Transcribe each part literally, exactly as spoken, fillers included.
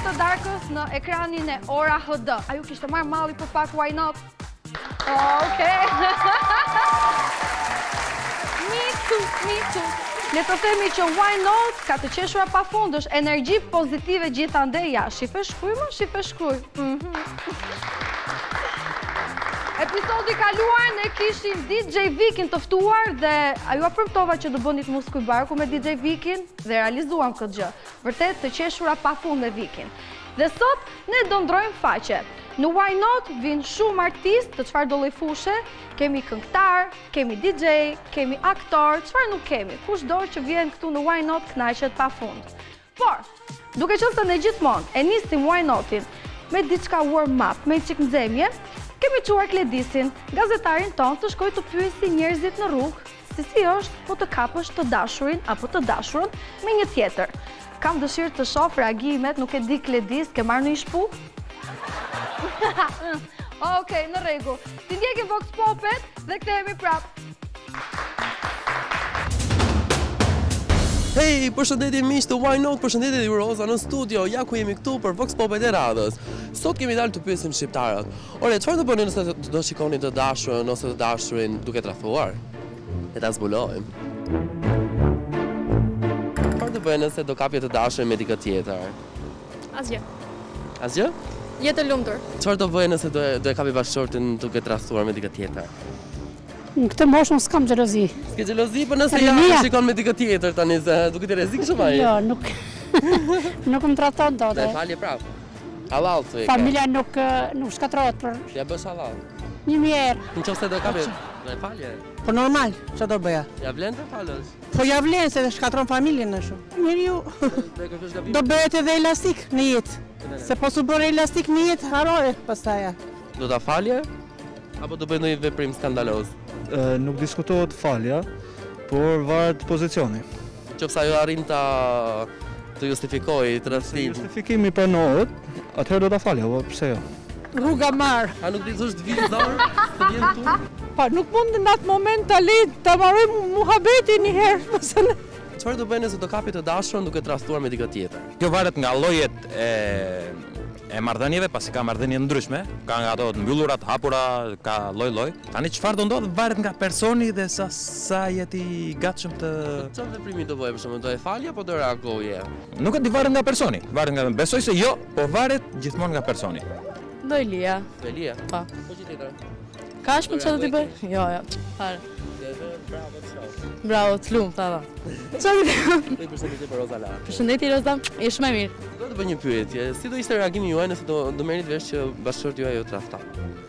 të darkës në ekranin e Ora H D. A ju kishte marrë malli për pak why not? Okej. Me too, me too. Le të themi që why not ka të qeshura pafund, është energji pozitive gjithandej. Ja, shife shkruj më, shife shkruj. Episodi kaluar ne kishim D J Vikin të ftuar dhe a ju apremtova që do bënit Muskuj Barku me D J Vikin dhe realizuam këtë gjë. Vërtet të qeshura pafund me Vikin. Dhe sot ne do ndrojmë faqe. Në Why Not vinë shumë artist të çfarë do lloj fushe, kemi këngëtar, kemi D J, kemi aktor, çfarë nuk kemi. Kushdo që vjen këtu në Why Not kënaqet pafund. Por, duke qenë se ne gjithmonë e nisim Why Notin me diçka warm up, me çik nxemje, kemi çuar Kledisin, gazetarin ton, të shkojë të pyesi njerëzit në rrugë se si është po të kapësh të dashurin apo të dashurën me një tjetër. Kam dëshirë të shoh reagimet, nuk e di Kledis, ke marrë në shpu? Okej, në rregull. Ti ndjekim Vox Popet dhe kthehemi prap. Hej, përshëndetje miq të Why Not, përshëndetje dhe Roza në studio. Ja ku jemi këtu për Vox Popet e radhës. Sot kemi dalë të pyesim shqiptarët. Ore, çfarë do bëni nëse do shikoni të dashurën ose të dashurin duke tradhuar? E ta zbulojmë. Çfarë do bëni nëse do kapje të dashurin me dikë tjetër? Asgjë. Asgjë? Jetë e lumtur. Çfarë do bëni nëse do do e kapi bashkëshortin duke tradhuar me dikë tjetër? Në këtë moshë unë s'kam xhelozi. S'ke xhelozi, po nëse ja shikon me dikë tjetër tani, duket e rrezikshëm ai. Jo, nuk nuk më traton dot. Ne falje prap. Halal thoj. Familja nuk nuk shkatrohet për. Ja bësh halal. Një mirë. Nëse do kapi, ne falje. Po normal, çfarë do bëja? Ja vlen të falësh. Po ja vlen se shkatron familjen në shumë. Njeriu do bëhet edhe elastik në jetë. Se po su bërë elastik në jetë, harore pastaj. Do ta falje? Apo do bëj ndonjë veprim skandaloz? Nuk diskutohet falja, por varet pozicioni. Qofse ajo arrin ta të justifikojë tradhtimin. Justifikimi pranohet, atëherë do ta falja, po pse jo? Rruga marr. A nuk dizosh të vijë zor, të vjen tu? Po nuk mund në atë moment ta lej ta marroj muhabetin një herë, pse ne. Çfarë do bëni nëse do kapi të dashurën duke tradhuar me dikë tjetër? Kjo varet nga llojet e e marrëdhënieve, pasi ka marrëdhënie ndryshme, ka nga ato të mbyllura, të hapura, ka lloj-lloj. Tani çfarë do ndodh varet nga personi dhe sa sa jeti i gatshëm të. Çfarë veprimi do bëj për shembull, do e falje apo do reagoje? Nuk e di, varet nga personi. Varet nga besoj se jo, po varet gjithmonë nga personi. Do i lija. Do i lija? Po. Po që tjetër? Ka shpën çfarë do t'i bëj? Jo, jo. Fare. Bravo, çao. Bravo, të lumt, ta. Çfarë? Ju përshëndetje për Roza Lara. Përshëndetje Roza, je shumë e mirë. Do të bëj një pyetje. Si do ishte reagimi juaj nëse do do merrni vesh që bashkëshorti juaj ju tradhton?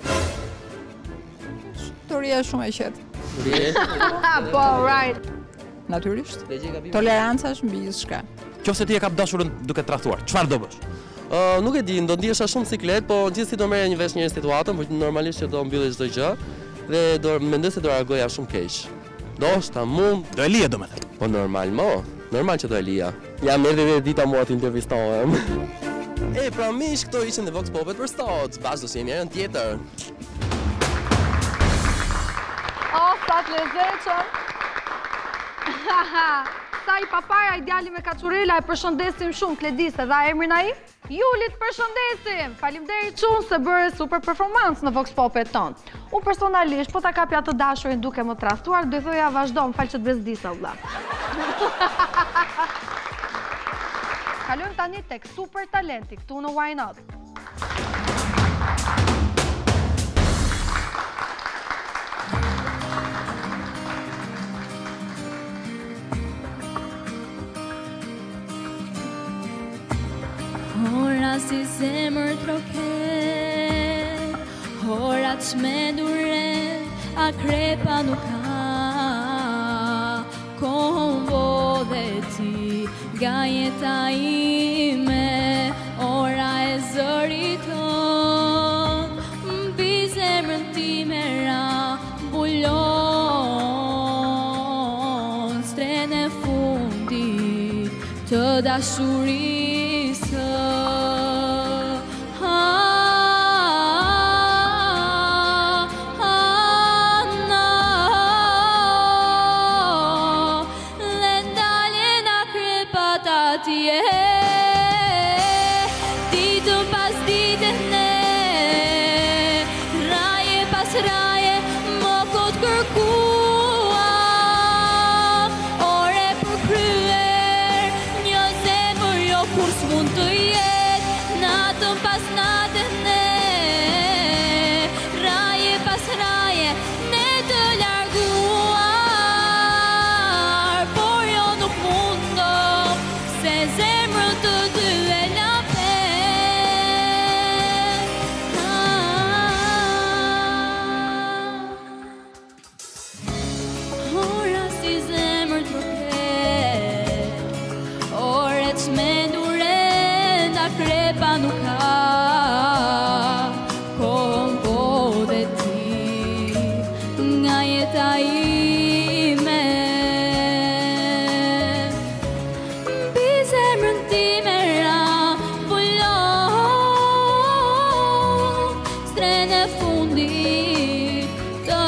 Historia shumë e qetë. Po, right. Natyrisht. Toleranca është mbi gjithçka. Qofse ti e kap dashurën duke tradhuar, çfarë do bësh? Uh, nuk e di, do ndihesha shumë siklet, po gjithsesi do merrja një vesh një situatën, por normalisht që do mbyllej çdo gjë dhe do mendoj se do reagoja shumë keq. Do shta mund, do e lije domethënë. Po normal mo, normal që do e lija. Ja merri dhe dita mua të intervistohem. E, pra mish, këto ishin dhe Vox Popet për sot. Bashkë do shihemi herën tjetër. Oh, sa të lezetshëm. Sa i papara ideali me kaçurela, e përshëndesim shumë Kledis edhe emrin ai. Julit përshëndesim! Faleminderit shumë se bëre super performancë në Vox Popet ton. Unë personalisht, po ta kapja të dashurin duke më tradhuar, do i thoja vazhdo, më fal që të bezdisa vëlla. Kalojmë tani tek super talenti këtu në Why Not. Hora si zemër troket, hora që me dure, akrepa nuk ka. Kohën vo dhe ti, nga jeta ime, ora e zërit ton, mbi zemrën ti me ra, bulon, stren e fundit të dashurisë. Ti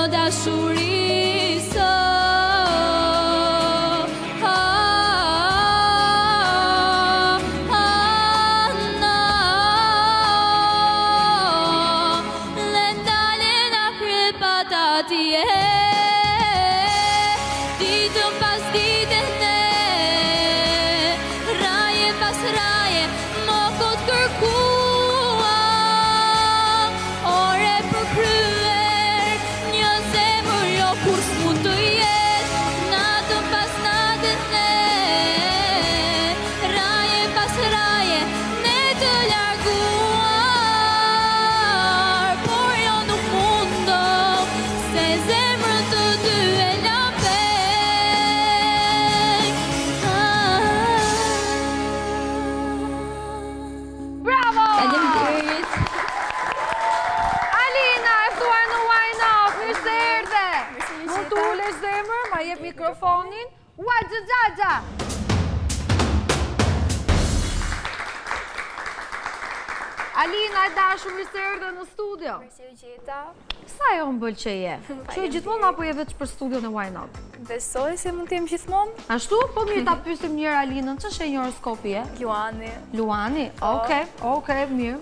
dashurisë. Ditën pas ditën ne, raje pas raje, më kot kërkua. Ore për kryer, një zemër jo kur s'mund të jetë. Natën pas natën ne, raje pas raje, ne të larguar. Por jo nuk mundo, se zemrën të dy e lape. Bravo! Faleminderit. Alina, e ftuar në Why Not, mirë se erdhe. Mund të ulesh zemër, ma jep mikrofonin. Ua, xhaxha. Alina, e dashur, mirë se erdhe në studio. Mirë u gjeta. Sa jo më bëlqeje? Që e gjithmonë apo je veç për studio në Why Not? Besoj se mund të jem gjithmonë. Ashtu? Po mirë ta pyesim njërë Alinën, që është e një horoskopi e? Luani. Luani? Okej, okej, mirë.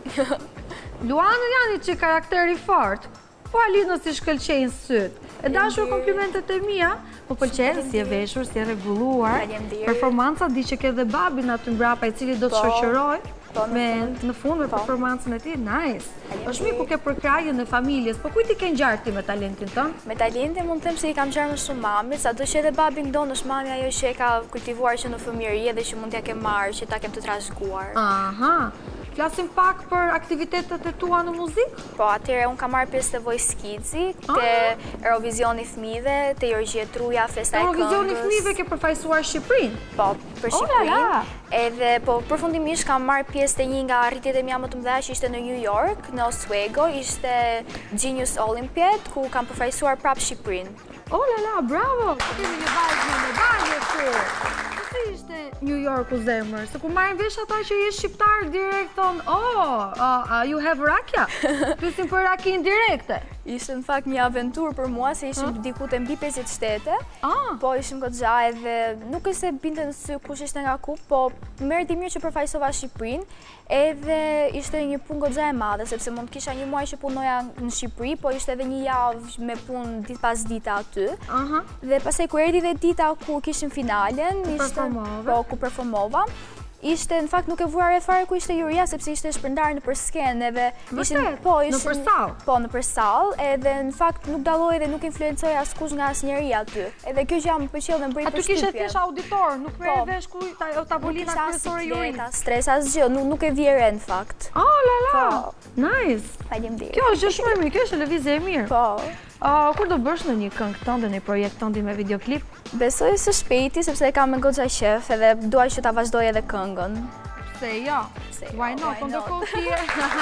Luani janë që karakteri fort, po Alinës si shkëlqejnë sytë. E dashur komplimentet e mia, po pëlqenë si e veshur, si e rregulluar. Performanca di që ke dhe babin aty mbrapa i cili do të shoqëroj. Me në fund me performancën e ti, nice. Është mirë ku ke përkrajën e familjes, po kujt i ke ngjarë ti me talentin tënd? Me talentin mund të them se i kam ngjarë më shumë mamit, sado që edhe babi ndonë është mami ajo që e ka kultivuar që në fëmijëri dhe që mund t'ja ke marrë, që ta kem të trashëguar. Aha. Flasim pak për aktivitetet e tua në muzikë? Po, atëre unë kam marrë pjesë të Voice Kidsi, te Eurovisioni fëmijëve, te Jorgjie Truja, Festa e Këngës. Eurovisioni fëmijëve ke përfaqësuar Shqipërinë? Po, për Shqipërinë. Edhe, po, përfundimisht kam marrë pjesë të një nga arritjet e mia më të mëdha që ishte në New York, në Oswego, ishte Genius Olympiad, ku kam përfaqësuar prapë Shqipërinë. Oh la la, bravo! Kemi një vajzë me medalje këtu. Si ishte New Yorku zemër? Se ku marrin vesh ata që je shqiptar direkt thonë, oh, you have rakja? Pyesin për rakin direkte. Ishte në fakt një aventurë për mua, se ishim diku të mbi pesëdhjetë shtete, po ishim goxha edhe nuk është se binte në sy kush ishte nga ku, po merrti mirë që përfaqësova Shqipërinë, edhe ishte një punë goxha e madhe, sepse mund kisha një muaj që punoja në Shqipëri, po ishte edhe një javë me punë ditë pas dite aty. Dhe pastaj kur erdhi dhe dita ku kishim finalen, ishte po ku performova. Ishte, në fakt, nuk e vura re fare ku ishte juria, sepse ishte shpërndarë në për skenë, edhe... Vërtet? Në për sallë? Po, në për sallë, edhe në fakt nuk daloj dhe nuk influencoj askush nga asnjëri aty. Edhe kjo që jam më pëlqeu dhe më bëri përshtypje. Aty kishe thjesht auditor, nuk merr vesh ku tavolina kryesore jurisë. Nuk stres, asgjë, nuk e vjen në fakt. Oh, la la! Nice! Faleminderit. Kjo është shumë e mirë, kjo është lëvizje e mirë. Po. Kur do bësh në një këngë tënde, në një projekt tëndi me videoklip? Besoj së shpejti, sepse e kam me goxha qef, edhe duaj që ta vazhdoj edhe këngën. Se jo? Why not? Ndërkohë ti je...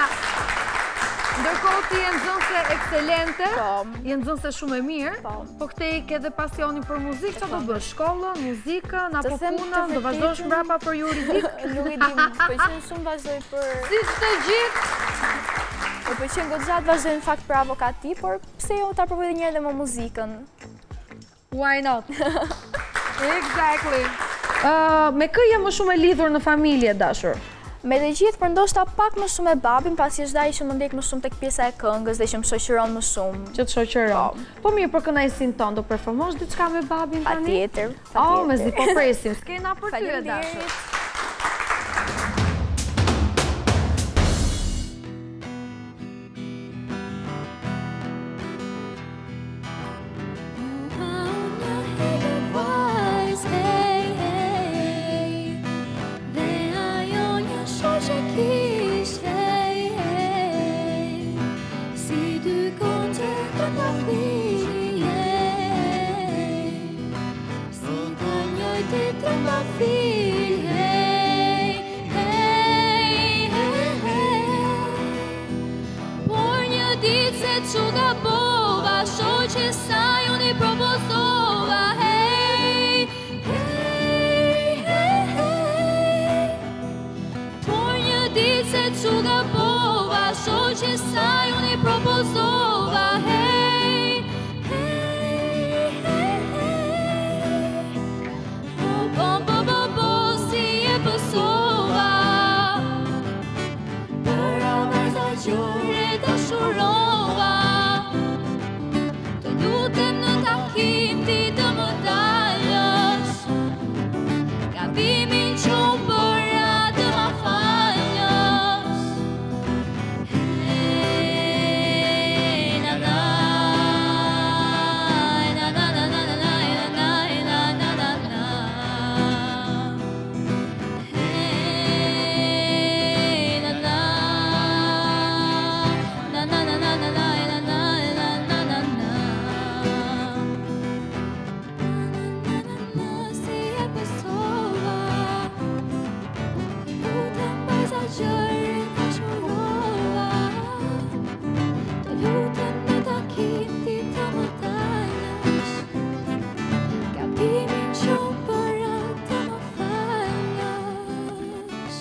Ndërkohë ti je nxënëse ekselente, je nxënëse shumë e mirë, po këtej ke dhe pasionin për muzikë, që do bësh? Shkollën, muzikën, apo punën, do vazhdojsh mbrapa për juridik? Nuk e di, pëlqen shumë vazhdoj për... Si të gjithë? Po pëlqen goxha të vazhdoj në fakt për avokati, por pse jo ta provoj edhe një herë dhe më muzikën? Why not? Exactly. Me kë je më shumë e lidhur në familje, dashur? Me dhe gjithë, për ndoshta pak më shumë e babin, pasi është da ishë më ndek më shumë tek pjesa e këngës dhe që më shoqëron më shumë. Që të shoqëron. Po mirë, për kënaqësinë tonë, do performosh diçka me babin tani? Patjetër, patjetër. Oh, me zi po presim. S'kena për ty e dashur. Që sa ju një propozova, hej, hej. të më dalësh, gabimin që para të më falësh.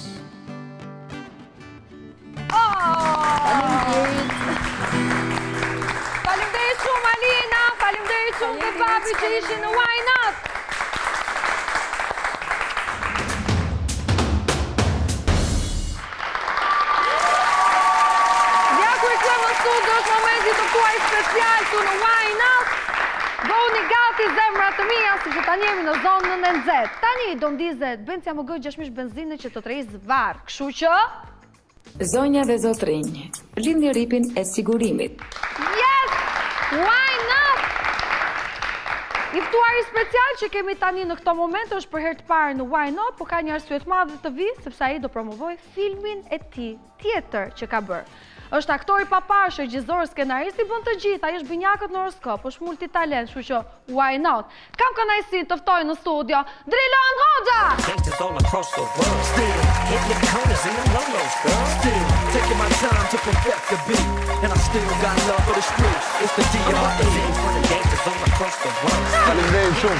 Faleminderit shumë Alina, faleminderit shumë dhe papi që ishin në Why Not. Tuaj special të në Why Not. Bëni gati zemra të mia, sepse tani jemi në zonën e nxehtë. Tani do ndizet Bencja më goj gjashtë mijë benzinë që të tërheq varr. Kështu që Zonja dhe zotrinj, lindni ripin e sigurimit. Yes! Why not? I ftuari special që kemi tani në këto momente është për herë të parë në Why Not, por ka një arsye të madhe të vi, sepse ai do promovoj filmin e tij tjetër që ka bërë. Është aktori papar, shërgjizor, skenarist, i bën të gjithë, ai është binjakët në horoskop, është multitalent, kështu që Why Not? Kam kënaqësinë të ftoj në studio Drilon Hoxha! Faleminderit shumë.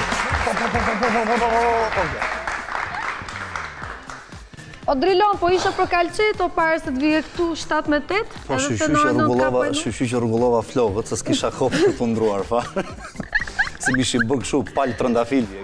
O Drilon, po isha për kalqet o pare se të vije këtu shtatë me tetë? Po shqy që rrugullova flogët, se s'kisha kopë për të ndruar, fa. Si mishi bërë këshu palë trëndafilje.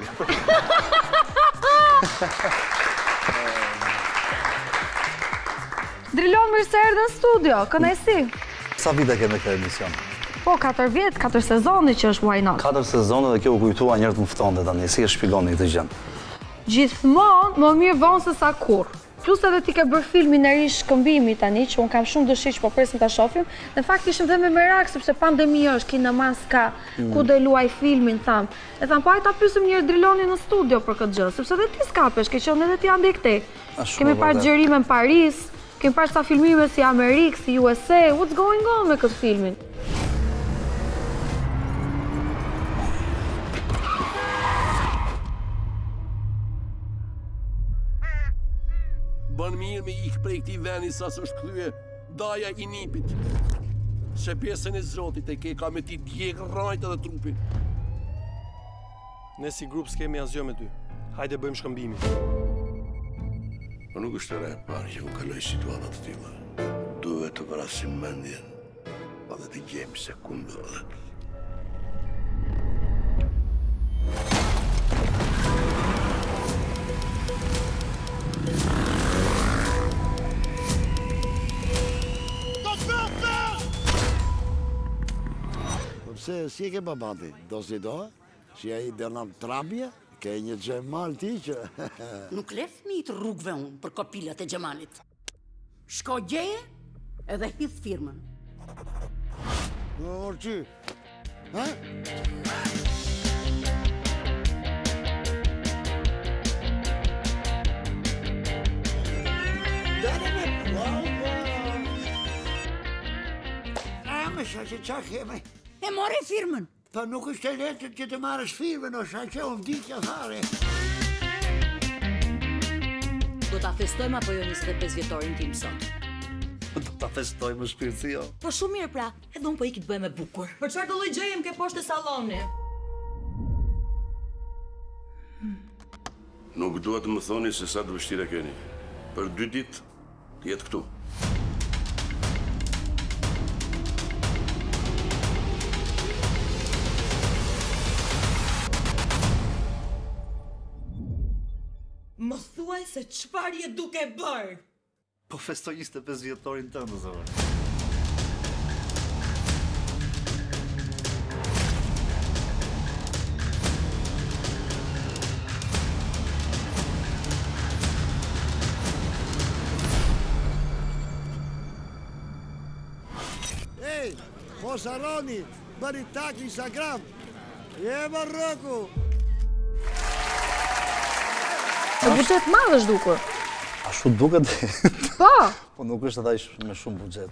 Drilon, mirë se erdhe në studio, kënaqësi. Sa vite ke me këtë emision? Po, katër vjetë, katër sezoni që është Why Not. Katër sezoni dhe kjo u kujtua njërë të më ftonde tani, si e shpigoni këtë gjënë? Gjithmonë, më mirë vonë se sa kur. Plus edhe ti ke bërë filmin e ri Shkëmbimi tani, që unë kam shumë dëshirë që po presim ta shohim. Në fakt ishim dhe me merak, sepse pandemi është, kinema s'ka, ku do luaj filmin, tham. E tham, po ajta pyesim një herë Drilonin në studio për këtë gjë, sepse dhe ti s'kapesh, ke qenë edhe ti ande këtej. Kemi parë xherime në Paris, kemi parë sa filmime si Amerikë, si U S A, what's going on me këtë filmin? Bën mirë me ikë prej këtij vendi sa s'është kthye daja i nipit. Se pjesën e Zotit e ke ka me ti djegë rrajt edhe trupin. Ne si grup s'kemi asgjë me ty. Hajde bëjmë shkëmbimi. Po nuk është e re parë që u kaloj situata të tilla. Duhet të vrasim mendjen, pa dhe të gjejmë se ku ndodhet. Se si e ke babati, do si do, si a i Donald Trumpja, ke një Gjemal ti që... Nuk le fëmijët rrugëve unë për kopilat e Gjemalit. Shko gjeje edhe hith firmën. Në orqy, ha? A, me shë që qa keme? E more firmën. Pa nuk është e letë që të marrësh firmën, o shaqe, o mdikja fare. Do ta festojmë apo jo njëzet e pesë vjetorin tim sot? Do ta festojmë shpirtësi, jo? Po shumë mirë pra, edhe unë po i këtë bëjmë e bukur. Për çfarë do lloj gjejmë ke poshtë salloni? Nuk duhet të më thoni se sa të vështira keni. Për dy ditë të jetë këtu. Më thuaj se çfarë je duke bërë? Po festoj njëzet e pesë vjetorin tënd, zëvë. Ej, mos harroni, bëni tag në Instagram. Je Marroku. Se buxhet madh është dukur. A shu duket? Po! Po nuk është edhe me shumë buxhet.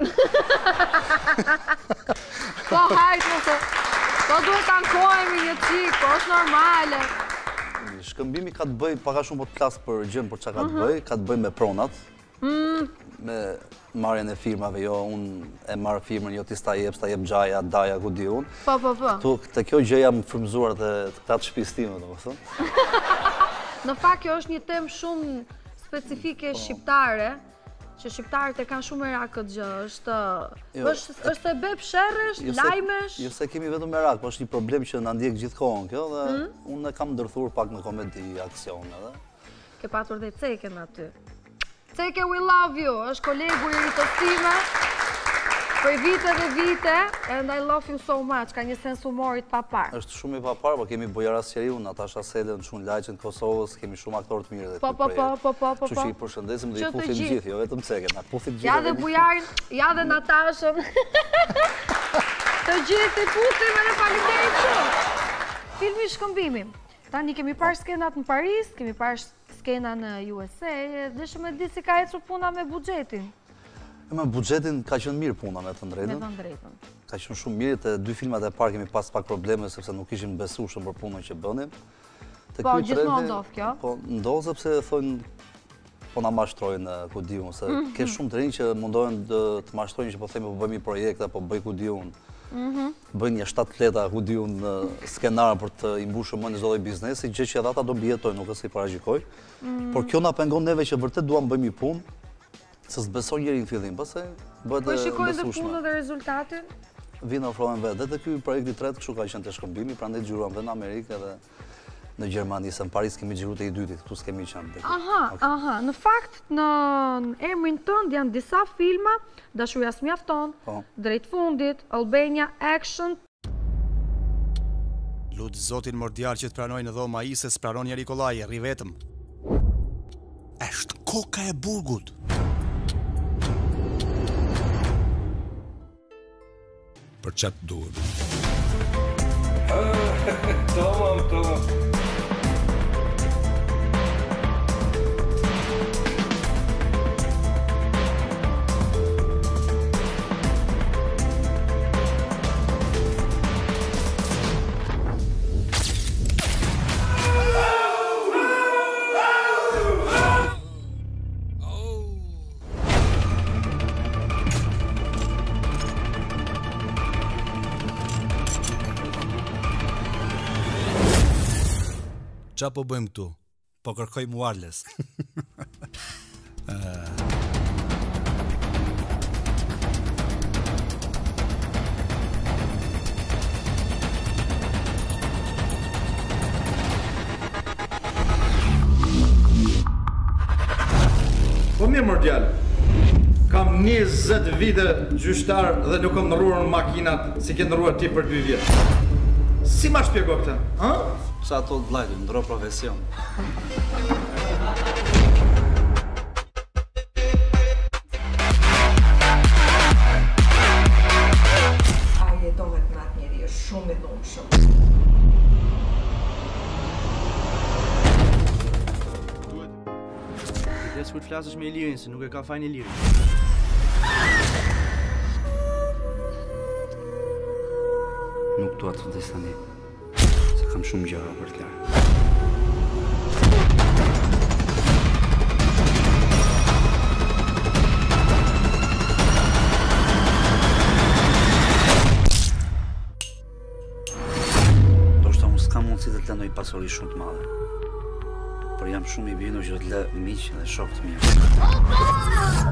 Po hajt nëse, po duhet të ankojemi një qik, po është normale. Shkëmbimi ka të bëj, paka shumë po të klasë për gjënë për që ka të bëj, ka të bëj me pronat, Me marrjen e firmave, jo, unë e marrë firmën, jo ti sta jep, sta jep gjaja, daja, ku di unë. Po, po, po. Tu, të kjo gjë jam frymzuar të këta të shtëpisë time, domethënë. Në fakt, kjo është një temë shumë specifike shqiptare, që shqiptarët e kanë shumë merak këtë gjë, është është se bep sherresh, lajmesh. Jo se kemi vetëm merak, po është një problem që na ndjek gjithkohon kjo dhe unë e kam ndërthur pak në komedi, aksion edhe. Ke patur dhe Ceken aty. Ceke, we love you, është kolegu i rritës time, për vite dhe vite, and I love you so much, ka një sens humorit pa parë. Është shumë i pa parë, po kemi Bojara Sjeriu, Natasha Selën, Shun Lajqen, Kosovës, kemi shumë aktorë të mirë dhe Po, po, po, po, po, po. Që që i përshëndesim dhe i puthim gjithë, jo vetëm Ceken, na puthim gjithë. Ja dhe Bujarin, ja dhe Natashën. Të gjithë i puthim e në faleminderit shumë. Filmi Shkëmbimi. Tani kemi parë skenat në Paris, kemi parë skena në U S A, dhe shumë e di si ka ecur puna me buxhetin. Me buxhetin ka qenë mirë puna me të drejtën. Me të drejtën. Ka qenë shumë mirë, të dy filmat e parë kemi pas pak probleme, sepse nuk ishim besueshëm për punën që bënim. Po, gjithmonë ndodh kjo? Po, ndodh sepse thonë, po na mashtrojnë, ku di unë, se ke shumë të rinj që mundohen të mashtrojnë që po themi po bëjmë një projekt, po bëj ku di unë. Bëjnë një shtatë fleta, ku di unë, skenara për të imbushur më në çdo lloj biznesi, gjë që edhe ata do mbijetojnë, nuk është si paraqikoj. Por kjo na pengon neve që vërtet duam bëjmë një punë, se s'beson njëri në fillim, pastaj bëhet e besueshme. Po shikojnë dhe punën dhe rezultatin? Vinë ofrohen vetë, dhe të ky projekti i tretë kështu ka qenë të Shkëmbimi, prandaj xhiruam dhe në Amerikë edhe në Gjermani, se në Paris kemi xhiruar te i dytit, këtu s'kemi qenë. Aha, aha, në fakt në emrin tënd janë disa filma, Dashuria s'mjafton, Drejt fundit, Albania Action. Lut Zotin Mordial që të pranoj në dhomë ai se s'pranon njeri kollaj, rri vetëm. Është koka e burgut. Për çat duhet. Tamam, tamam. Qa po bëjmë këtu? Po kërkoj muarles. Po mirë Mordial, kam njëzet vite gjyshtar dhe nuk kam ndërruar në makinat si ke ndërruar ti për dy vjetë. Si ma shpjego këta? Qa ato të vlajdu, ndro profesion. A jetohet në atë njeri, është shumë i dhunë shumë. Dhe s'ku të flasësh me Ilirin, se nuk e ka fajnë Ilirin. Nuk dua të të tani, se kam shumë gjëra për të larë. Do shta unë s'kam mundësi të të lëndoj pasori shumë të madhe, por jam shumë i bindur që të lë miq dhe shok të mirë.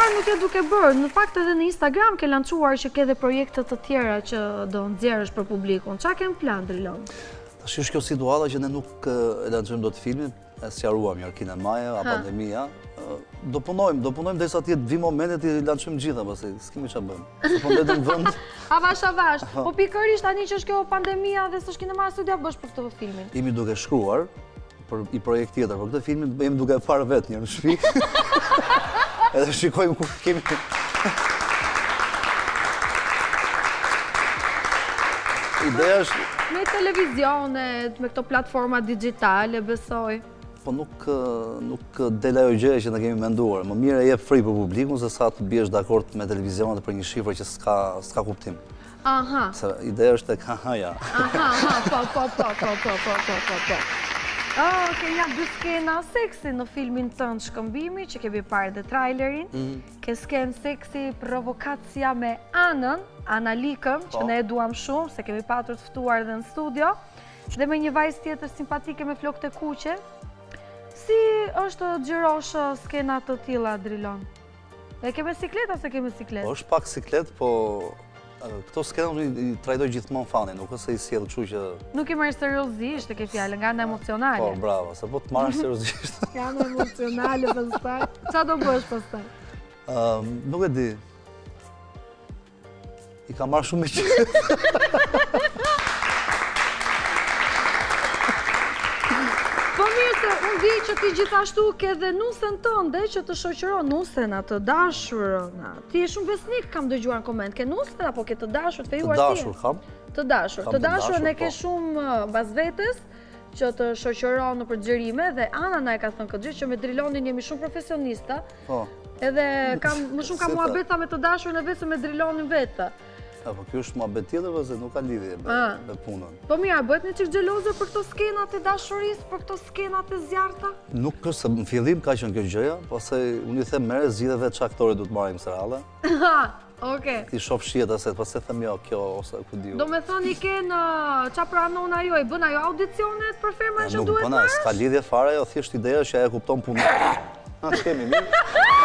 parë nuk e duke bërë, në fakt edhe në Instagram ke lançuar që ke dhe projekte të tjera që do nxjerrësh për publikun. Çfarë ke në plan, Drilon? Tash është kjo situata që ne nuk e lançojmë dot filmin, e sqaruam mirë kinemaja, a pandemia. Do punojmë, do punojmë derisa të vi momentet i lançojmë gjitha, pastaj s'kemi çfarë bëjmë. Se po mbetëm në vend. Avash avash. Po pikërisht tani që është kjo pandemia dhe s'është kinema studio bësh për këtë filmin. Jemi duke shkruar për i projekt tjetër, për këtë filmin jemi duke parë vetë një në shtëpi. Edhe shikojmë kur kemi. Ideja është me televizionet, me këto platforma digjitale, besoj. Po nuk nuk del ajo gjë që ne kemi menduar. Më mirë e jep free për publikun se sa të biesh dakord me televizionet për një shifër që s'ka s'ka kuptim. Aha. Se ideja është tek haja. Aha, aha, po po po po po po po po po. Oh, ke janë dy skena seksi në filmin tënd Shkëmbimi, që kemi parë dhe trailerin. Ke skenë seksi provokacia me Anën, Analikën, që ne e duam shumë, se kemi patur të ftuar dhe në studio, dhe me një vajzë tjetër simpatike me flokë të kuqe. Si është xhirosh skena të tilla, Drilon? E ke me siklet ose ke me siklet? Po është pak siklet, po këto skena i trajtoj gjithmonë fanin, nuk është se i sjell kështu që nuk i merr seriozisht, e ke fjalën nga ana emocionale. Po, bravo, se po të marrësh seriozisht. Nga ana emocionale pastaj. Çfarë do bësh pastaj? Ëm, nuk e di. I ka marrë shumë me qenë. Po mirë se unë di që ti gjithashtu ke dhe nusën tënde që të shoqëron, nusën atë dashurën. Ti je shumë besnik, kam dëgjuar në koment. Ke nusën apo ke të dashur të fejuar ti? Të dashur kam. Të dashur. Të dashur ne ke shumë mbas vetes që të shoqëron në përgjërime dhe Ana na e ka thënë këtë gjë që me Drilonin jemi shumë profesionista. Po. Edhe kam më shumë kam muhabeta me të dashurën e vetë se me Drilonin vetë. Po kjo është muhabet tjetër, se nuk ka lidhje me punën. Po mira, bëhet një çik xheloze për këto skenat e dashurisë, për këto skenat e zjarrta? Nuk është se në fillim ka qenë kjo gjëja, pastaj unë i them merre zgjidhe vetë çfarë aktore duhet marrim seriale. Ha, okay. Ti shoh shijeta se pastaj them jo, kjo ose ku diu. Do me thënë i ken çfarë pranon ajo, i bën ajo audicionet për firmën që duhet marrësh? Nuk bën, s'ka lidhje fare, jo thjesht ideja që ajo kupton punën. Na kemi mirë.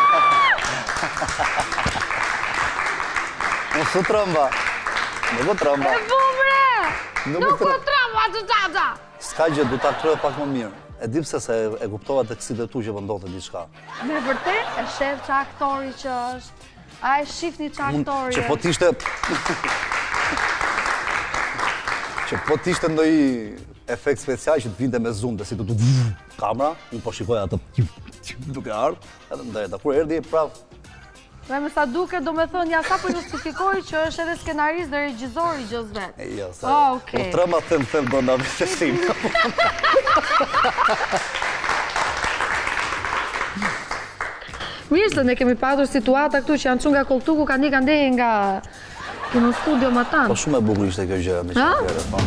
Nuk u trëmba. Nuk u trëmba. E bumre! Nuk u trëmba të tata! S'ka gjë, du ta krye pak më mirë. E di pse se e kuptova tek si tu që po ndodhte diçka. Me vërtet, e shef që aktori që është. A e shifni që aktori që po t'ishte... që po t'ishte ndonjë efekt special që t'vinte me zoom dhe si të të kamera, unë po shikoja atë duke ardhë, edhe më drejta. Kur erdi e prapë. Me me sa duke, do me thënë, ja sa për justifikoj që është edhe skenarist dhe regjizor i gjës vetë. E jo, sa... U trëma them, them, do nga vitesim. Mirë se ne kemi patur situata këtu që janë që nga Koltuku, ka një ka ndeje nga kino studio ma tanë. Po shumë e bukur ishte kjo gjë, me që kërë, po.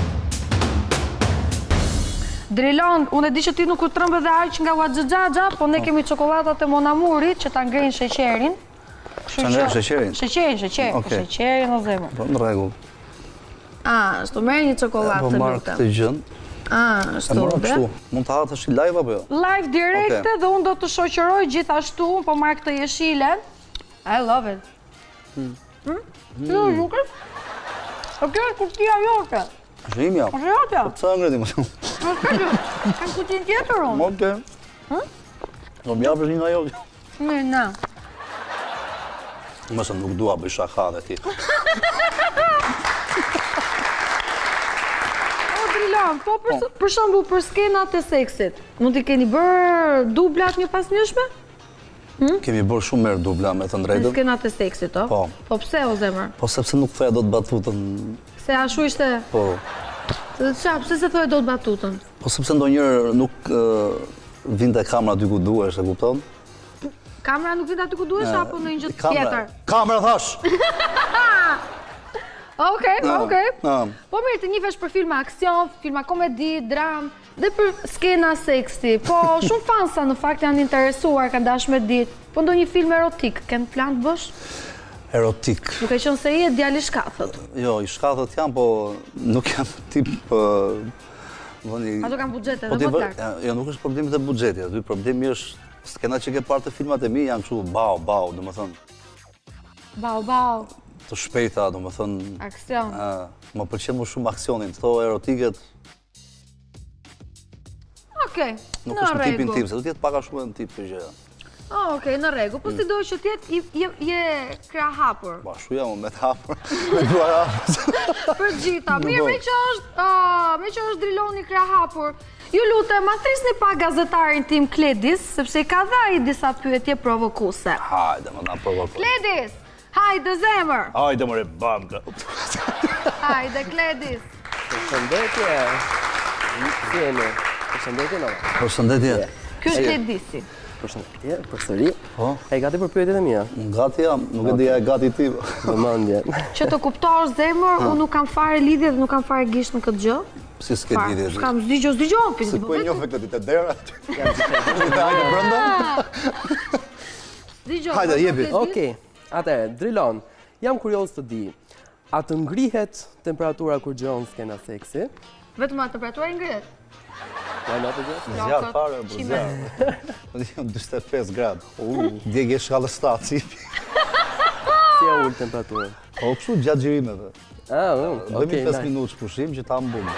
Drilon, unë e di që ti nuk u trëmbë dhe aq nga Uaxhixhaxha, po ne kemi qokolatat e Monamurit që ta ngrejnë sheqerin. Që ngrejnë sheqerin? Sheqerin, sheqerin, sheqerin o zemë. Po, në regull. A, shtu merë një qokolatë të lutem. Po marë këtë gjënë. A, shtu dhe. Mund të hatë është live apo jo? Live direkte dhe unë do të shoqëroj gjithashtu, po marë këtë jeshilen. I love it. Jo, juke? O kjo është kutia jote. Është imja? Është jote? Po të sa ngredi më shumë? Është kjo, kam kutin tjetër unë. Oke. Do më japësh një nga jote? Mirë, na. Mëse nuk dua bëj shaka dhe ti. O, Drilon, po për shembull për skenat e seksit, mund t'i keni bërë dublat një pas njëshme? Kemi bërë shumë merë dubla me të ndrejtën. Në skenat e seksit, o? Po. Po pse, o zemër? Po sepse nuk thoja do të batutën. Se ashu ishte... Po. Qa, pse se thoja do të batutën? Po sepse ndonjërë nuk vinte kamera dy ku duesh, e kupton? Kamera nuk vinte aty ku duesh, apo në një gjë tjetër? Kamera thash! Okej, okej. Po mirë, të njifesh për filma aksion, filma komedi, dram, dhe për skena seksi. Po shumë fansa në fakt janë interesuar, kanë dash me ditë. Po ndo një film erotik, kënë plan të bësh? Erotik. Nuk e qënë se i e djali shkathët? Jo, i shkathët janë, po nuk janë tip... Ato kanë budget edhe më të lartë? Jo, nuk është problemit e budgetit, aty problemi është Skena që ke parë të filmat e mi janë kështu bau, bau, do më thënë, Bau, bau. të shpejta, do më thënë... Aksion. Më pëlqen më shumë aksionin, këto erotiket... Okej, Nuk në është në tipin rregull. tim, se do tjetë paka shumë në tip të gjëja. Ah, okej, në rregull. Po si do që tjetë je krah hapur. Ba, shu jam me të hapur, me duar hapur. Për gjitha. Nuk Mirë, do. me që është, me që është Driloni krah hapur. Ju lutem, ma thrisni pa gazetarin tim Kledis, sepse i ka dha i disa pyetje provokuse. Hajde, më na provokoj. Kledis! Hajde zemër! Hajde, mëre, bam, të... Hajde, Kledis! Përshëndetje. Jeni. Përshëndetje, Nova. Përshëndetje. Ky është Kledisi. Përshëndetje, përsëri. Po? E gati për pyetjet e mia? Gati jam, nuk e dija e gati ti. Vëmendje. Që të kuptosh zemër, unë nuk kam fare lidhje dhe nuk kam fare gisht në këtë gjë. Si s'ke lidhje? S'kam zdigjo, zdigjo, Si po e njofe këtë ditë dera? Hajde brenda? Zdigjo. Hajde, jepi. Okej, atëherë, Drilon, jam kurioz të di, a të ngrihet temperatura kur gjon skena seksi? Vetëm a temperatura i ngrihet? Ja, në të gjithë? Zjarë fare, për zjarë. Në jam dyzet e pesë gradë. Djegje shkallë shtatë, si. Si e ullë temperaturën? Po, kështu gjatë gjirimeve. Ah, unë, Bëmi okej, pesë nice. minutë shpushim që ta mbumë.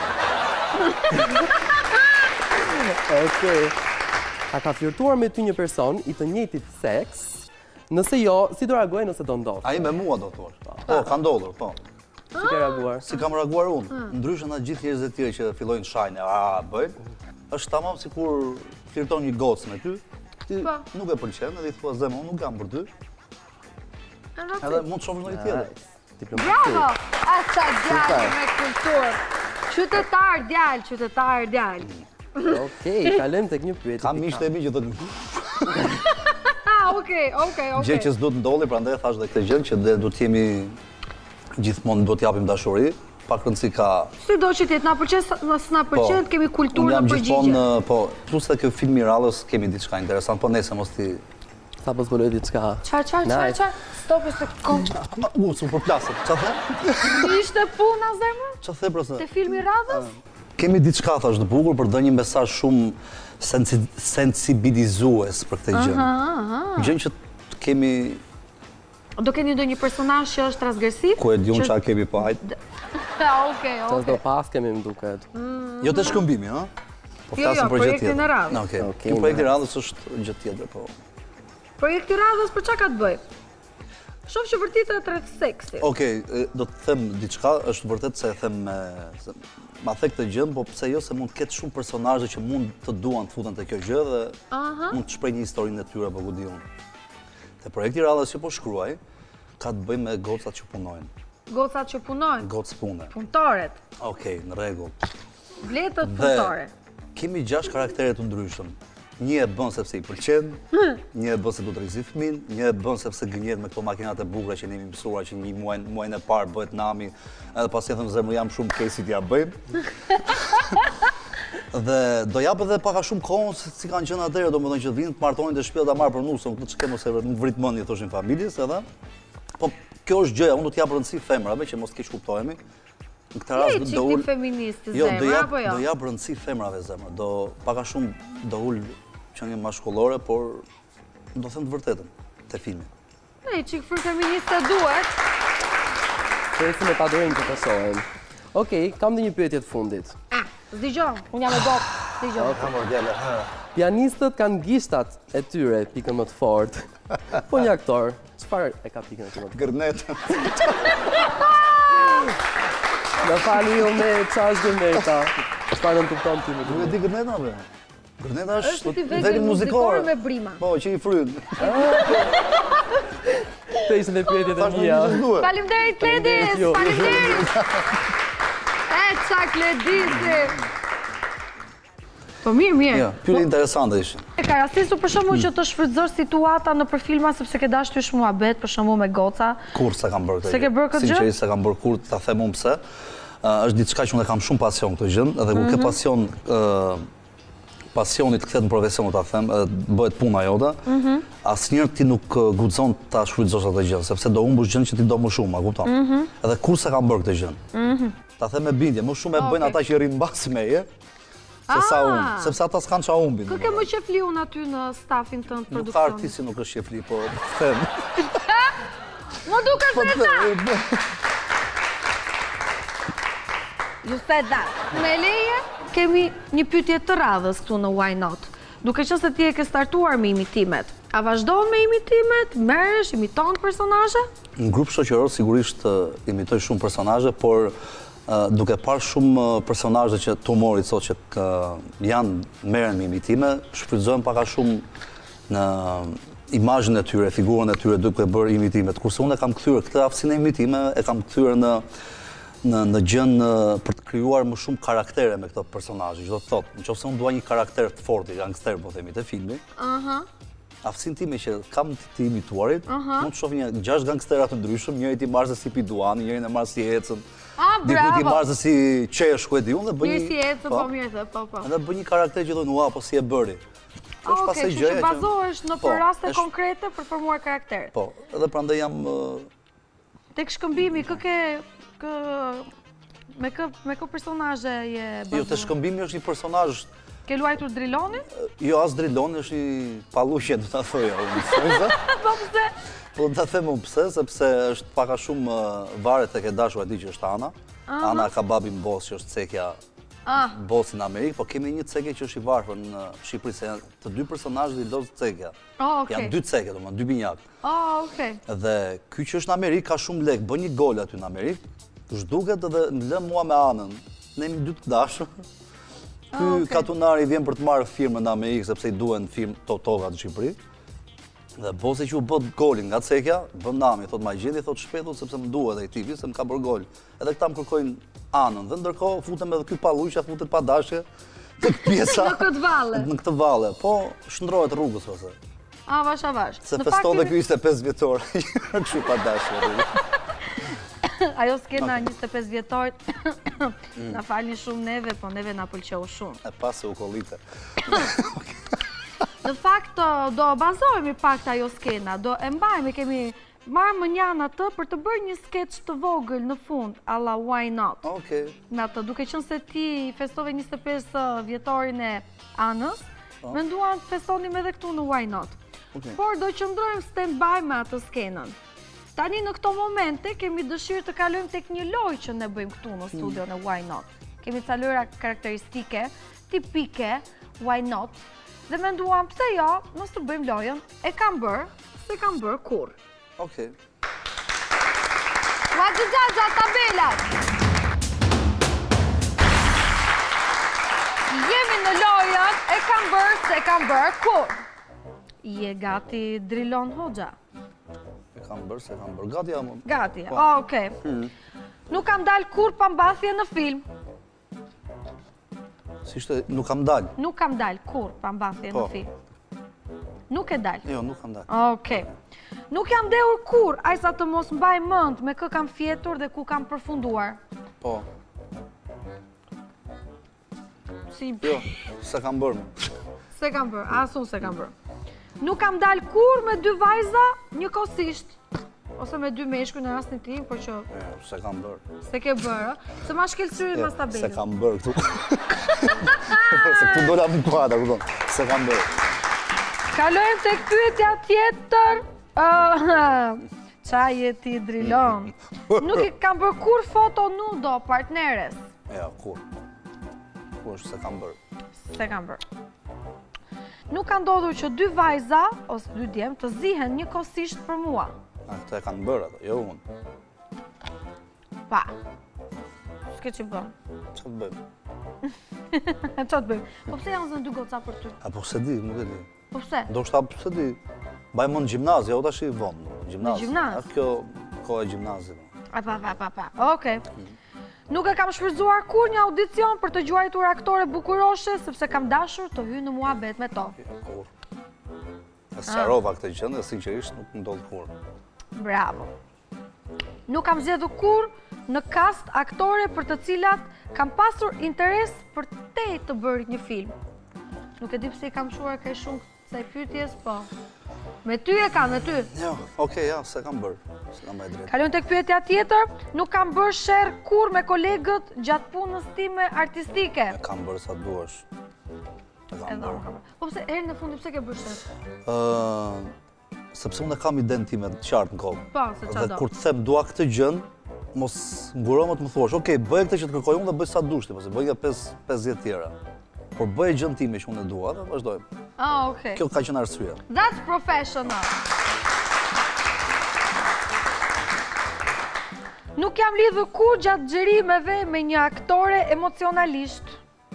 Okej. A ka flirtuar me ty një person i të njëjtit seks? Nëse jo, si do reagoj nëse do ndodh? Ai me mua do thuash. Po, ka ndodhur, po. Si ke reaguar? Si kam reaguar unë. Ndryshe nga gjithë njerëzit e tjerë që fillojnë shajnë, a bëjnë, është tamam sikur flirton një gocë me ty, ti nuk e pëlqen, edhe i thua zemë, unë nuk jam për ty. Edhe mund të shohësh ndonjë tjetër. Bravo! Asa djalë me kulturë. Qytetar djalë, qytetar djalë. Okej, kalojmë tek një pyetje. Kam miqtë e mi që thonë, Ah, okej, okej, gjë okej. që s'do të ndodhi, prandaj thash dhe këtë gjë që dhe do të jemi gjithmonë do të japim dashuri, pak rëndësi ka. Si do që tjetë, na pëlqen, nësë na pëlqen, kemi kulturë në Unë jam përgjigje. gjithmonë, po, plus se kjo film i radhës kemi diçka interesant, po nese mos ti... Sa po zbuloj diçka. Qar, qar, qar, qar, stopi se kom. U, su përplasët, qa the? Ishte puna, zemër? Qa the, brëse? Te filmi radhës? Kemi diçka, thash, të bukur, për dhe një mesazh shumë sensi- sensibilizues për këtë gjë. Aha, aha. Gjën që kemi, Do keni do një personazh që është transgresiv? ku e diun që- qa kemi pa ajt. Okej, Qas do okej. pas kemi më duket. Jo të shkëmbimi, ha? Po Jo, jo, flasim për gjë projektin tjetër. e radhës. Okej. Okej, Ky projekt i nice. radhës është gjë tjetër, po. Projekti radhës për qa ka të bëj? Shof që vërtit e tret seksi. Okej, e, do të them diçka, është vërtet se e them me... se- Ma the këtë gjën, po pse jo se mund të ketë shumë personazhe që mund të duan të futen te kjo gjë dhe Aha. mund të shpreh një historinë e tyre, po ku diun. Te projekti i radhës që po shkruaj, ka të bëjë me gocat që punojnë, Gocat që punojnë, gocë pune. punëtoret, Okej, në rregull. bletët Dhe punëtore. kemi gjashtë karaktere të ndryshëm. Një e bën sepse i pëlqen, një e bën se do të rrizi fëmin, një e bën sepse gënjet me këto makinat e bukura që ne jemi mësuar që një muaj muajin e parë bëhet nami, edhe pasi e them zemër jam shumë kesit ja bëjmë. Dhe do jap edhe paka shumë kohën se si kanë qenë atëherë, domethënë që vinë të martonin te shtëpia ta marr për nusën, këtë çka mos e nuk vrit mendje thoshin familjes edhe. Po kjo është gjëja, unë do të jap rëndësi femrave që mos keq kuptohemi. Në këtë rast Je do qikti ul feministi Jo, do zemër, jap apo jo? do jap rëndësi femrave zemër. Do paka shumë do ul qenie mashkullore, por do them të vërtetën te filmi. Ne, qik fër feministe duhet. Presim me padorin që të shohem. Okej, kam dhe një pyetje të fundit. Ah, zdigjo, unë jam e dopë, zdigjo. Pianistët kanë gishtat e tyre pikën më të fortë. Po një aktor, çfarë e ka pikën e tij më të fortë? Gërnetën. Në fali jo me qash gërneta. Çfarë në kupton ti më Nuk e di gërneta be. Gërneta Është është ti vetë muzikore me brima. Po, që i fryn. Të ishte dhe pyetjet e mia. Faleminderit Kledis, Jo. faleminderit. E qa Kledisi. Po mirë, mirë. Jo, pyetje interesante ishin. E ka rastisur për shembull që të shfrytëzosh situata në për filma sepse ke dashur ty muhabet, për shembull me goca. Kur se kam bërë këtë gjë. Se ke bërë këtë gjë? Sinqerisht se kam bërë kur, ta them unë pse. Ë, është diçka që unë kam shumë pasion këtë gjë, edhe kur ke pasion ë pasioni të kthehet në profesion, ta them, edhe bëhet puna jote. Asnjëherë ti nuk ë, guxon ta shfrytëzosh atë gjë, sepse do humbush gjën që ti do më shumë, a kupton? Edhe kur se kam bërë këtë gjë. Ta them me bindje, më shumë e bëjnë ata që rrinë mbas meje. se sa unë, sepse ata s'kan qa umbin. Kë ke më qefli unë aty në stafin të në Nuk ka produksionit? artisti nuk është qefli, po them. Më duke se ta! You said that. Me leje, kemi një pyetje të radhës këtu në Why Not. Duke qenë se ti e ke startuar me imitimet, a vazhdon me imitimet, merresh, imiton personazhe? Në grup shoqëror sigurisht imitoj shumë personazhe, por duke parë shumë personazhe që tumorit sot që janë merren me imitime, shfrytëzohen pak a shumë në imazhin e tyre, figurën e tyre duke bërë imitimet. Kurse unë e kam kthyer këtë aftësinë e imitime, e kam kthyer në në në gjën për të krijuar më shumë karaktere me këto personazhe. Çdo të thotë, nëse unë dua një karakter të fortë, gangster po themi, të filmit, Aha. aftësinë time që kam të imituarit, mund të shoh një gjashtë gangstera të ndryshëm, njëri ti marrë se si Piduani, njërin e marrë si Ecën. Ah, bravo. Diku ti marrë se si Qesh, ku e di unë dhe bëj Mirë si Ecën, po mirë dhe, po po. Edhe bëj një karakter që thonë, ua, po si e bëri. Okej, kështu që bazohesh në për raste konkrete për formuar karaktere. Po, edhe prandaj jam tek shkëmbimi, kë ke kë me kë me kë personazhe je bazuar? Jo, te shkëmbimi është një personazh. Ke luajtur Drilonin? Jo, as Driloni është një palluqje, do ta thoja unë. Po pse? Po ta them unë pse, sepse është pak a shumë varet tek e dashur e di që është Ana. Ana ka babin boss që është cekja bossi në Amerikë, po kemi një cekje që është i varfër në Shqipëri, se të dy personazhet i lozë cekja. Janë dy cekje, domethënë dy binjak. Ah, okay. Dhe ky që është në Amerikë ka shumë lek, bën një gol aty në Amerikë. Zhduket edhe më lë mua me Anën. Ne jemi dy të dashur. Ky katunari vjen për të marrë firmën në Amerikë sepse i duhen firmë totoka në Shqipëri. Dhe bosi që u bët golin nga cekja, bën nami, thot ma gjeni, thot shpetu sepse më duhet dhe i tipi, se më ka bërë gol. Edhe këta më kërkojnë Anën, dhe ndërkohë futem edhe ky palluqja, futet pa dashje, tek pjesa në këtë valle. Në këtë valle, po shndrohet rrugës ose. A vash a vash. Se feston dhe ky ishte pesë vjetor, kështu pa dashje. Ajo skena njëzet e pesë vjetorit, na falni shumë neve, po neve na pëlqeu shumë. E pas se u kollite. Në fakt, do bazohemi pak të ajo skena, do e mbajmë, kemi marrë më njanë atë për të bërë një sketch të vogël në fund, alla Why Not. Okej. Në atë, duke qënë se ti festove njëzet e pesë vjetorin e Anës, menduan të festonim edhe këtu në Why Not. Por do qëndrojmë stand-by me atë skenën. Tani në këto momente kemi dëshirë të kalojmë tek një lojë që ne bëjmë këtu në studio në Why Not. Kemi ca lojra karakteristike, tipike, Why Not, dhe menduam pse jo, mos të bëjmë lojën, e kam bërë, se kam bërë kur. Okej. Ua gjëgjaja, tabelat! Jemi në lojën, e kam bërë, se kam bërë kur. Je gati Drilon Hoxha? E kam bërë, se kam bërë. Gati jam. Gati, okej. Nuk kam dalë kur pambathje në film. Si shte, nuk kam dalë? Nuk kam dalë kur pambathje në film. Nuk e dalë? Jo, nuk kam dalë. Okej. Nuk jam dehur kur, ajsa të mos mbaj mënd me kë kam fjetur dhe ku kam përfunduar. Po. Si... Jo, se kam bërë. Se kam bërë, asun se kam bërë. Nuk kam dalë kur me dy vajza një kosisht. Ose me dy meshkuj në rastin tim, por që... Se kam bërë. Se ke bërë, se ma shkelësyrit ma stabelë. Se kam bërë këtu. Se këtu dola më kuada, këtu. Se kam bërë. Kalojmë të pyetja tjetër. Qa jeti Drilon? Nuk i kam bërë kur foto nudo partneres? Ja, kur. Kur është se kam bërë. Se kam bërë. Nuk ka ndodhur që dy vajza, ose dy djemë, të zihen një kosisht për mua. A, këta e kanë bërë ato, jo unë. Pa. S'ke që bëmë? Qa të bëjmë? Qa të bëjmë? Po pse janë zënë dy goca për ty? A, po se di, nuk e di. Po pse? Do shta, po se di. Baj më në gjimnazi, ja u tash i vonë. Në gjimnaz? A, kjo kohë e gjimnazi. A, pa, pa, pa, pa. Okej. Nuk e kam shfrytzuar kur një audicion për të gjuajtur aktore bukuroshe, sepse kam dashur të hy në muhabet me to. Kur. E sqarova këtë gjëndë, dhe sinqerisht nuk më ndodhë kur. Bravo. Nuk kam zgjedhur kur në kast aktore për të cilat kam pasur interes për te të bërit një film. Nuk e di pse i kam shuar kaj shumë kësaj pyetjes, po Me ty e kam, me ty. Jo, okej, ja, se kam bërë. Se kam bërë drejt. Kalojmë tek pyetja tjetër. Nuk kam bërë sherr kur me kolegët gjatë punës time artistike. Kam bërë sa duash. E kam bërë. Po pse herën e fundit pse ke bërë sherr? Ë, sepse unë kam idenë time të qartë në kokë. Po, se çfarë do. Dhe kur të them dua këtë gjën, mos nguro më të më thuash, okej, bëj këtë që të kërkoj unë dhe bëj sa dush ti, ose bëj nga pesëdhjetë tjera. Por bëj gjën time që unë e dua dhe vazhdojmë. Ah, okay. Kjo ka qenë arsyeja. That's professional. Nuk jam lidhur kur gjatë xhirimeve me një aktore emocionalisht.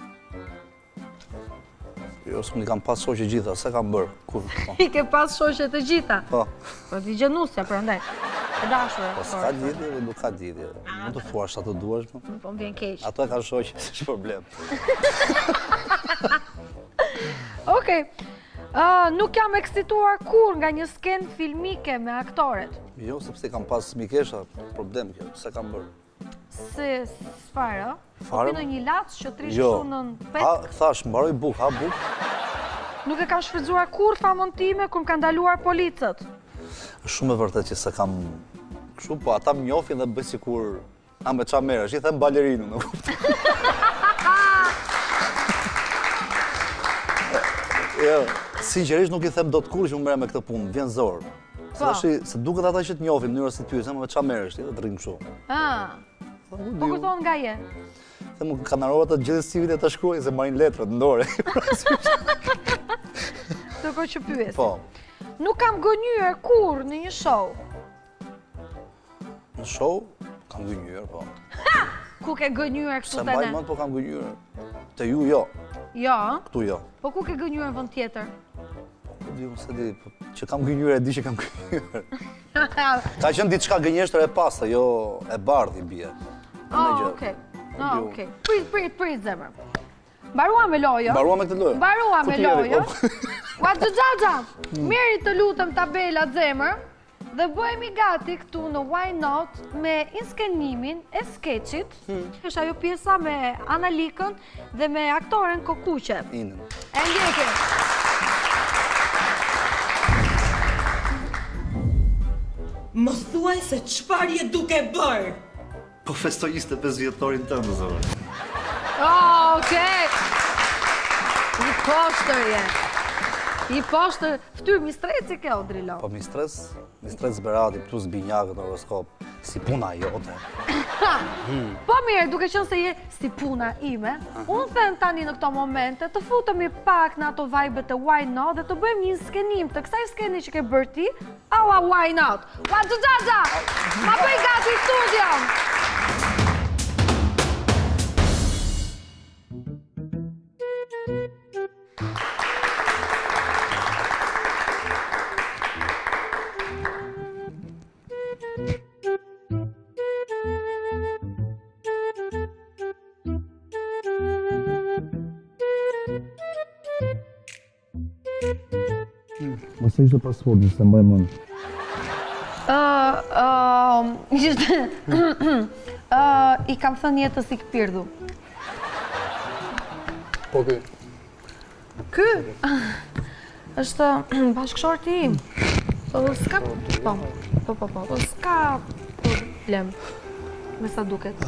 Jo, s'm i kam pas shoqe gjitha, se kam bërë. Kur? Po. I ke pas shoqe të gjitha? Po. Po ti gjenusja prandaj. E dashur. Po s'ka lidhje dhe nuk ka lidhje. Mund të thuash sa të duash, po. Po më vjen keq. Ato e kanë shoqe, s'është problem. Okej. Nuk jam eksituar kur nga një skenë filmike me aktoret. Jo, sepse kam pas mikesha, problem kjo, se kam bërë. Se sfara? Fare? Po në një laç që trish Jo. shunën pet? Ha, thash, mbaroj buk, ha buk. Nuk e kam shfrytzuar kur famën time kur më kanë ndaluar policët. Shumë e vërtet që se kam kështu, po ata më njohin dhe bëj sikur a me qa merresh, i them balerinu, në kuptoj. Jo, sinqerisht nuk i them dot kurrë që unë merrem me këtë punë, vjen zor. Se tash se duket ata që të njohin në mënyrë si ty, se me qa merresh ti, dhe të rrim kështu. Ah. Po kur thon nga je? Dhe më kanarova të gjithë sivit e të shkruaj se marrin letrat në dorë. Të ko që pyes. Po. Nuk kam gënyer kur në një show. Në show kam gënyer, po. Ha! Ku ke gënyer këtu Se te mbaj ne? mend, po kam gënyer. Te ju jo. Jo. Këtu jo. Po ku ke gënyer në vend tjetër? Po di unë se di, po, që kam gënyer e di që kam gënyer. Ka qenë diçka gënjeshtër e pasta, jo e bardhi bie. Oh, okej. Oh, okej. Prit, prit, prit zemër. Mbarua me lojë. Mbarua me këtë lojë. Mbarua me lojë. Po. Ua xhaxha. Merri të lutem tabelat zemër dhe bëhemi gati këtu në Why Not me inskenimin e skeçit. Është ajo pjesa me Analikën dhe me aktoren Kokuqe. Inën. E ndjekim. Më thuaj se çfarë je duke bërë? Po festoj njëzet e pesë vjetorin tënd, zot. Oh, okej. I poshtër je. I poshtër, fytyrë mistreci ke o Drilo. Po mistres, mistres Berati plus binjakët në horoskop, si puna jote. Po mirë, duke qenë se je si puna ime, unë them tani në këto momente të futemi pak në ato vajbet e Why Not dhe të bëjmë një skenim të kësaj skeni që ke bërë ti, aua Why Not. Ua xhaxha, ma bëj gati studion. Mos e ishte pasporti, se mbaj mend. Ishte... I kam thënë jetës i këpirdu. Po ky? Ky? Është bashkëshorti im. Po s'ka... Po, po, po, po, s'ka problem. Me sa duket.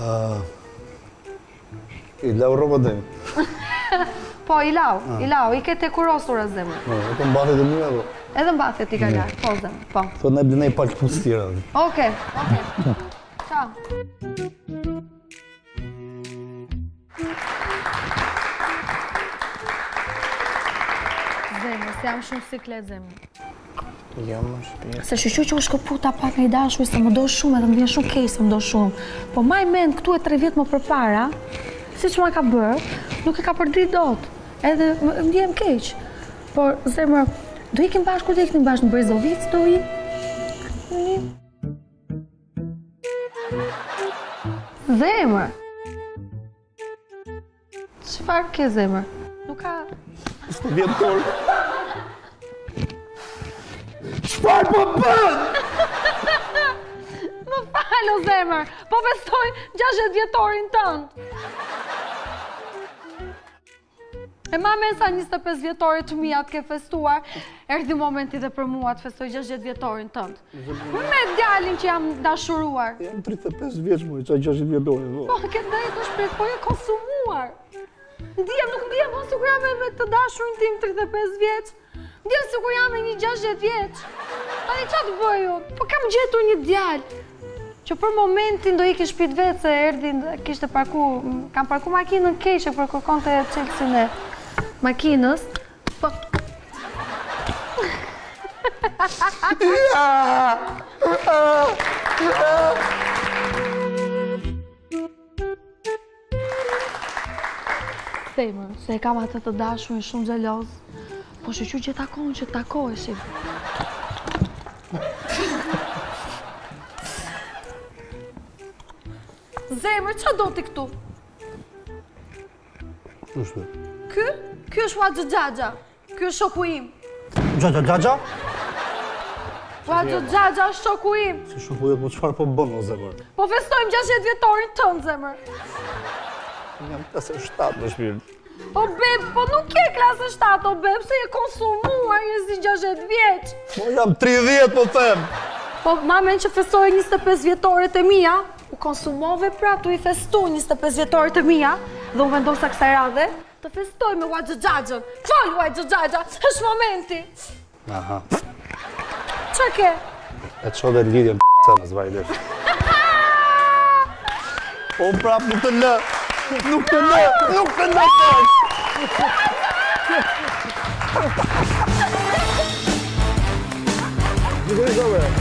I lau roba dhe. Po, i lau, i lau, i ke te kurosur e zemër. E të mbathet e mija, dhe. Edhe mbathet i ka lartë, po zemë, po. Thot ne blinej pak pusë tjera. Oke, oke. Ciao. Zemër, se jam shumë siklet zemër. Jam më shpirë. Se shqyqy që u shkëputa pak në i dashuj, se më do shumë edhe më vjen shumë kej se më do shumë. Po maj mend këtu e tre vjetë më përpara, si që ma ka bërë, nuk e ka përdrit dot. Edhe më vjen keq. Por, zemër, do ikim bashkë, kur do ikim bashkë në Brezovic, do i? Zemër. Çfarë ke zemër? Nuk ka... Së vjetor. Çfarë po bën? Më falo zemër, po festoj gjashtëdhjetë vjetorin tënd. E ma me sa njëzet e pesë vjetorit të mija të ke festuar, erdhi momenti dhe për mua të festoj gjashtëdhjetë vjetorin tënd. Me djalin që jam dashuruar. Jam tridhjetë e pesë vjeç më, qa gjashtëdhjetë vjetorin. Po, këtë drejtë është prit, po e konsumuar. Ndihem, nuk ndihem, po sikur jam me të dashurin tim tridhjetë e pesë vjeç. Ndihem sikur jam me një gjashtëdhjetë vjeç. Tani qa të bëj unë? Po kam gjetur një djalë që për momentin do iki shpit vetë se erdhin, kishte parku, kam parku makinën keqe për kërkon të çelësin e makinës. Po... Themër, se e kam atë të dashurin shumë xheloz, po shqyqy që takon që takoheshim. Zemër, qa do t'i këtu? Qështë? Ky? Ky është Huaxha Xhaxha. Ky është shoku im. Xhaxha Xhaxha? Huaxha Xhaxha është shoku im. Si shoku jetë, po qëfar po bën, o zemër? Po festojmë gjashtëdhjetë vjetorin tënë, zemër. Jam klasë shtatë në shpirë. O beb, po nuk je klasë shtatë, o beb, se je konsumuar një si gjashtëdhjetë vjeç. Po jam tridhjetë, po them. Po mamen që festoj njëzet e pesë vjetorit e mija, u konsumove pra tu i festu njëzet e pesë vjetorit e mija, dhe u vendosa kësaj radhe, të festoj me Huaxha Xhaxhën. Fol Huaxha Xhaxha, është momenti. Aha. Qa ke? E të shodhe lidhje në p***a në zvajdesh. Po prap nuk të lë, nuk të lë, nuk të lë të lë.